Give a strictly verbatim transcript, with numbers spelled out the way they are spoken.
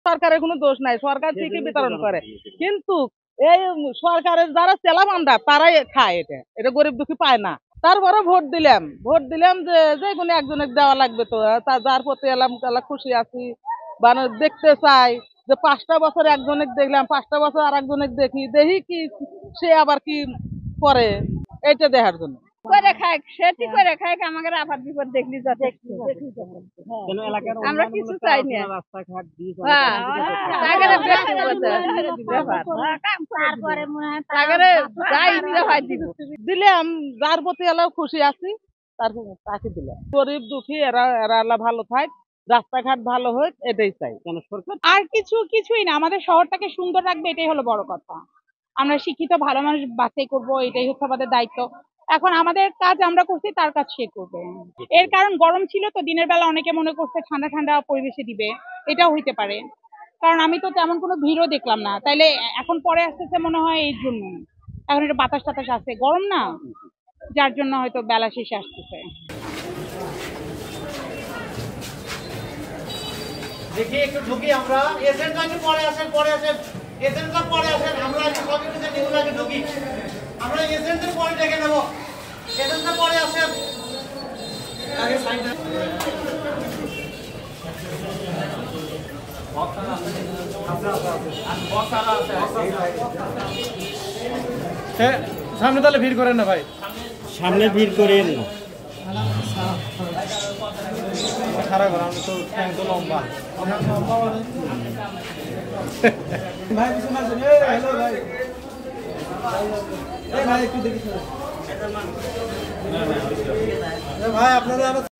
সরকারের কোনো দোষ নাই, সরকার ঠিকই বিতরণ করে, কিন্তু এই সরকারের যারা চেলামান্দা তারাই খায়, এটা এটা গরিব দুঃখী পায় না। তারপরে ভোট দিলাম ভোট দিলাম যে যে কোনো একজনের দেওয়া লাগবে, তো তা যার প্রতি এলাম তাহলে খুশি আছি, মানে দেখতে চাই যে পাঁচটা বছর একজনের দেখলাম, পাঁচটা বছর আর একজনের দেখি দেখি কি সে আবার কি করে, এইটা দেখার জন্য করে খায়, সেটি করে খায়, আমাদের আপার বিপদ দেখলি যথেষ্ট। আমরা কিছু চাই না, রাস্তাঘাট দিলাম যার প্রতি এলাও খুশি আছি, তার তাকে দিলাম। গরিব দুঃখী এরা এরা আল্লাহ ভালো থাক, রাস্তাঘাট ভালো হোক, এটাই চাই। আর কিছু কিছুই না, আমাদের শহরটাকে সুন্দর রাখবে, এটাই হলো বড় কথা। আমরা শিক্ষিত ভালো মানুষ বাছাই করবো, এটাই হচ্ছে আমাদের দায়িত্ব। এখন আমাদের কাজ আমরা করছি, তার কাজ সে করবে। এর কারণ গরম ছিল তো, দিনের বেলা অনেকে মনে করছে ঠান্ডা ঠান্ডা পরিবেশে দিবে, এটাও হইতে পারে। কারণ আমি তো তেমন কোনো ভিড়ও দেখলাম না, তাইলে এখন পরে আসতেছে মনে হয় এই জন্য। এখন এটা বাতাস টাতাস আছে, গরম না, যার জন্য হয়তো বেলা শেষে আসতেছে। দেখি একটু ঢুকি আমরা, এজেন্ট আগে পরে আসেন, পরে আসেন এজেন্টরা পরে আসেন, আমরা আগে সবাই মিলে নিগুলো আগে ঢুকি, আমরা এজেন্টের পরে ডেকে নেব, এজেন্টরা পরে আসেন আগে সাইডে। সামনে তাহলে ভিড় করেন না ভাই, সামনে ভিড় করেন না, খারাপ করে আমি তো ট্যাঙ্ক তো লম্বা। ভাই পিছনে আসেন, এই হ্যালো ভাই, এই ভাই একটু দেখি ভাই আপনারা।